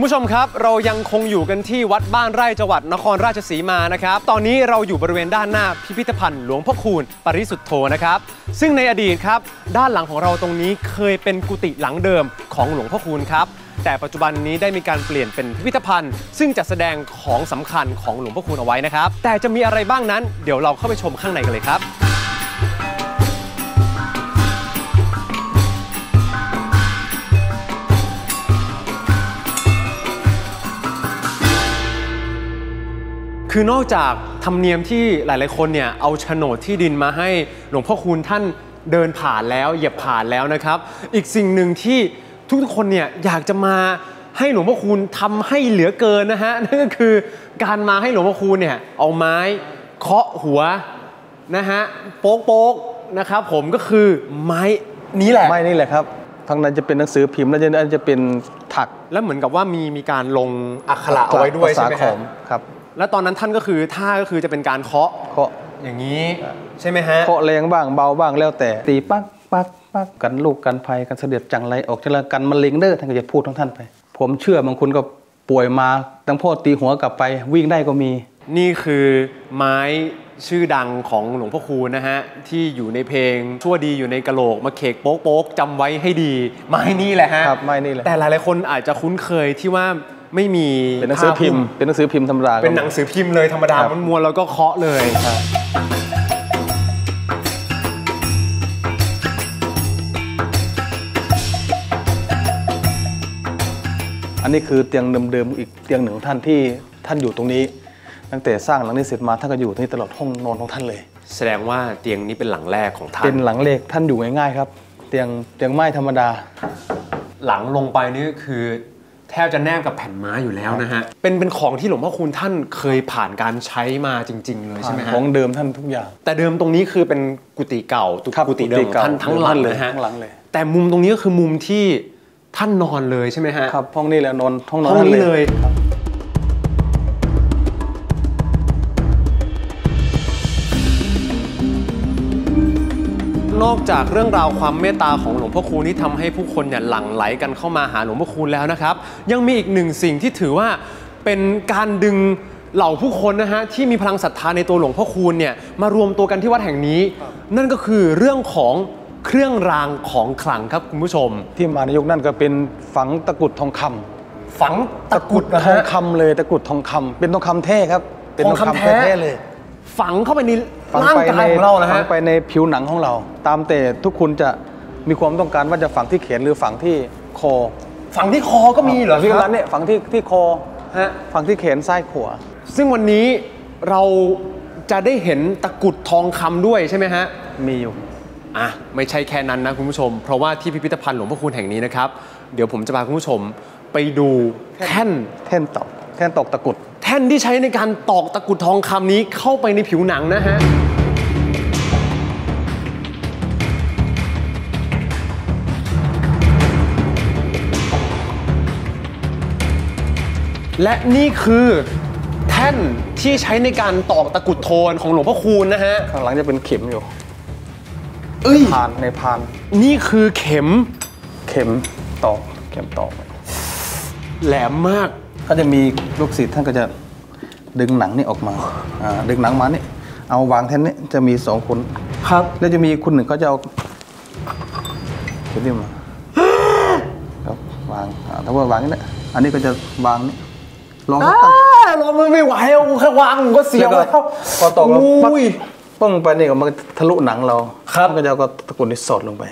ผู้ชมครับเรายังคงอยู่กันที่วัดบ้านไร่จังหวัดนครราชสีมานะครับตอนนี้เราอยู่บริเวณด้านหน้าพิพิธภัณฑ์หลวงพ่อคูณปริสุทธโธนะครับซึ่งในอดีตครับด้านหลังของเราตรงนี้เคยเป็นกุฏิหลังเดิมของหลวงพ่อคูณครับแต่ปัจจุบันนี้ได้มีการเปลี่ยนเป็นพิพิธภัณฑ์ซึ่งจะแสดงของสำคัญของหลวงพ่อคูณเอาไว้นะครับแต่จะมีอะไรบ้างนั้นเดี๋ยวเราเข้าไปชมข้างในกันเลยครับคือนอกจากธรรมเนียมที่หลายๆคนเนี่ยเอาโฉนดที่ดินมาให้หลวงพ่อคูณท่านเดินผ่านแล้วเหยียบผ่านแล้วนะครับอีกสิ่งหนึ่งที่ทุกๆคนเนี่ยอยากจะมาให้หลวงพ่อคูณทำให้เหลือเกินนะฮะนั่นก็คือการมาให้หลวงพ่อคูณเนี่ยเอาไม้เคาะหัวนะฮะโป๊กๆนะครับผมก็คือไม้นี้แหละไม้นี่แหละครับทางนั้นจะเป็นหนังสือพิมพ์แล้วจะเป็นถักแล้วเหมือนกับว่ามีการลงอักขระเอาไว้ด้วยใช่ไหมครับแล้วตอนนั้นท่านก็คือท่าก็คือจะเป็นการเคาะอย่างนี้ใช่ไหมฮะเคาะแรงบ้างเบาบ้างแล้วแต่ตีปักกันลูกกันภัยกันเสด็จจังไรออกจากกันมะเร็งเด้อท่านก็จะพูดของท่านไปผมเชื่อบางคนก็ป่วยมาตั้งพ่อตีหัวกลับไปวิ่งได้ก็มีนี่คือไม้ชื่อดังของหลวงพ่อคูณนะฮะที่อยู่ในเพลงชั่วดีอยู่ในกะโหลกมาเขกโป๊กจำไว้ให้ดีไม้นี่แหละฮะครับไม้นี่แหละแต่หลายๆคนอาจจะคุ้นเคยที่ว่าไม่มีเป็นหนังสือพิมพ์ธรรมดาเป็นหนังสือพิมพ์เลยธรรมดาม้วนๆแล้วก็เคาะเลยอันนี้คือเตียงเดิมๆอีกเตียงหนึ่งของท่านที่ท่านอยู่ตรงนี้ตั้งแต่สร้างหลังนี้เสร็จมาท่านก็อยู่ที่นี่ตลอดห้องนอนของท่านเลยแสดงว่าเตียงนี้เป็นหลังแรกของท่านเป็นหลังเล็กท่านอยู่ง่ายๆครับเตียงไม้ธรรมดาหลังลงไปนี่ก็คือแทบจะแนบกับแผ่นไม้อยู่แล้วนะฮะเป็นของที่หลวงพ่อคูณท่านเคยผ่านการใช้มาจริงๆเลยใช่ไหมฮะของเดิมท่านทุกอย่างแต่เดิมตรงนี้คือเป็นกุฏิเก่ากุฏิเดิมท่านทั้งหลังเลยฮะแต่มุมตรงนี้ก็คือมุมที่ท่านนอนเลยใช่ไหมฮะครับห้องนี้แหละนอนห้องนอนนี้เลยนอกจากเรื่องราวความเมตตาของหลวงพ่อคูณที่ทำให้ผู้คนเนี่ยหลั่งไหลกันเข้ามาหาหลวงพ่อคูณแล้วนะครับยังมีอีกหนึ่งสิ่งที่ถือว่าเป็นการดึงเหล่าผู้คนนะฮะที่มีพลังศรัทธาในตัวหลวงพ่อคูณเนี่ยมารวมตัวกันที่วัดแห่งนี้นั่นก็คือเรื่องของเครื่องรางของขลังครับคุณผู้ชมที่มาในยุคนั้นก็เป็นฝังตะกุดทองคำฝังตะกุดทองคำเลยตะกุดทองคำเป็นทองคำแท้ครับเป็นทองคำแท้เลยฝังเข้าไปในร่างกายของเรานะฮะฝังไปในผิวหนังของเราตามแต่ทุกคนจะมีความต้องการว่าจะฝังที่แขนหรือฝังที่คอฝังที่คอก็มีเหรอที่ร้านเนี่ยฝังที่คอฮะฝังที่แขนซ้ายขวาซึ่งวันนี้เราจะได้เห็นตะกุดทองคำด้วยใช่ไหมฮะมีอยู่ไม่ใช่แค่นั้นนะคุณผู้ชมเพราะว่าที่พิพิธภัณฑ์หลวงพ่อคูณแห่งนี้นะครับเดี๋ยวผมจะพาคุณผู้ชมไปดูแท่นตอกตะกุดแท่นที่ใช้ในการตอกตะกุดทองคำนี้เข้าไปในผิวหนังนะฮะและนี่คือแท่นที่ใช้ในการตอกตะกุดโทนของหลวงพ่อคูณนะฮะข้างหลังจะเป็นเข็มอยู่ในพานนี่คือเข็มตอกแหลมมากก็จะมีลูกศิษย์ท่านก็จะดึงหนังนี่ออกมาดึงหนังมานี่เอาวางแท่นนี้จะมี2คนครับแล้วจะมีคนหนึ่งเขาจะเอาเข็มนี่มาครับวางถ้าว่าวางนี่แหละอันนี้ก็จะวางนี่ลองไม่ไหวแค่วางก็เสียวแล้วพอตอกแล้วป้องไปนี่ก็มันทะลุหนังเราก็จะเอาตะกุดนี่สอดลงไป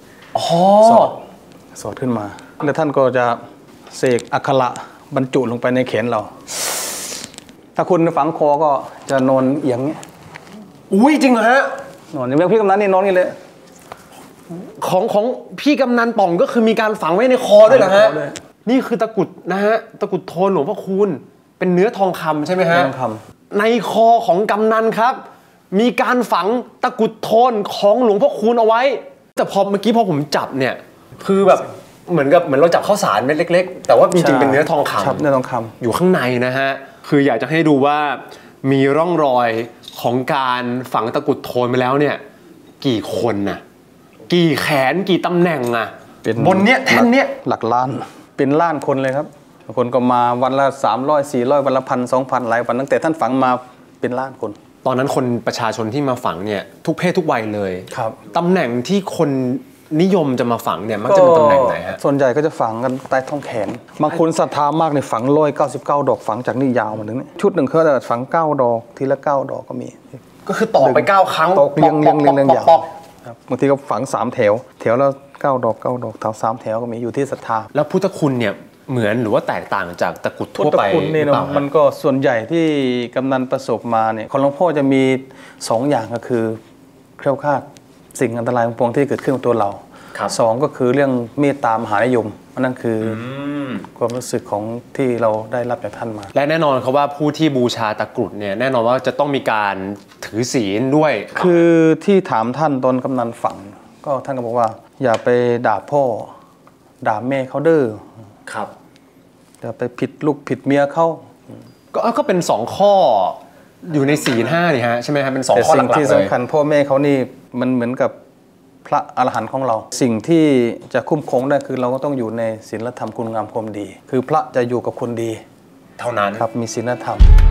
สอดขึ้นมาแล้วท่านก็จะเสกอักขระบรรจุลงไปในแขนเราถ้าคุณฝังคอก็จะนอนเอียงเงี้ยจริงเหรอฮะนอนอย่างพี่กำนันนี่นอนนี่เลยของพี่กำนันป่องก็คือมีการฝังไว้ในคอด้วยเหรอฮะนี่คือตะกุดนะฮะตะกุดโทนหลวงพ่อคูณเป็นเนื้อทองคำใช่ไหมฮะในคอของกำนันครับมีการฝังตะกุดโทนของหลวงพ่อคูณเอาไว้แต่เมื่อกี้พอผมจับเนี่ยคือแบบเหมือนเราจับข้าวสารเม็ดเล็กๆแต่ว่าจริงๆเป็นเนื้อทองคำเนื้อทองคำอยู่ข้างในนะฮะคืออยากจะให้ดูว่ามีร่องรอยของการฝังตะกุดโทนไปแล้วเนี่ยกี่คนน่ะกี่แขนกี่ตำแหน่งบนเนี้ยแท่นเนี้ยหลักล้านเป็นล้านคนเลยครับบางคนก็มาวันละ300 400วันละ1,000 2,000หลายวันตั้งแต่ท่านฝังมาเป็นล้านคนตอนนั้นคนประชาชนที่มาฝังเนี่ยทุกเพศทุกวัยเลยครับตำแหน่งที่คนนิยมจะมาฝังเนี่ยมักจะเป็นตำแหน่งไหนฮะส่วนใหญ่ก็จะฝังกันใต้ท้องแขนบางคนศรัทธามากในฝัง199 ดอกฝังจากนี่ยาวมาถึงนี่ชุดหนึ่งเขาจะฝัง9 ดอกทีละ9 ดอกก็มีก็คือต่อไป9 ครั้งตกเรียงยาวครับบางทีก็ฝัง3 แถวแถวละ9 ดอก9 ดอกแถว3 แถวก็มีอยู่ที่ศรัทธาแล้วพุทธคุณเนี่ยเหมือนหรือว่าแตกต่างจากตะกรุดทั่วไปพุทธคุณนี่นะมันก็ส่วนใหญ่ที่กำนันประสบมาเนี่ยของหลวงพ่อจะมี2 อย่างก็คือเคลี้ยวคลาดสิ่งอันตรายทั้งปวงที่เกิดขึ้นกับตัวเรา2ก็คือเรื่องเมตตามหานิยมนั่นคือความรู้สึกของที่เราได้รับจากท่านมาและแน่นอนครับว่าผู้ที่บูชาตะกรุดเนี่ยแน่นอนว่าจะต้องมีการถือศีลด้วยคือที่ถามท่านตอนกำนันฝังก็ท่านก็บอกว่าอย่าไปด่าพ่อด่าแม่เขาเด้อครับอย่าไปผิดลูกผิดเมียเขาก็เป็น2 ข้ออยู่ในศีล 5นี่ฮะใช่ไหมครับเป็น2 ข้อหลักๆเลยที่สำคัญพ่อแม่เขานี่มันเหมือนกับพระอรหันต์ของเราสิ่งที่จะคุ้มครองได้คือเราก็ต้องอยู่ในศีลธรรมคุณงามความดีคือพระจะอยู่กับคนดีเท่านั้นครับมีศีลธรรม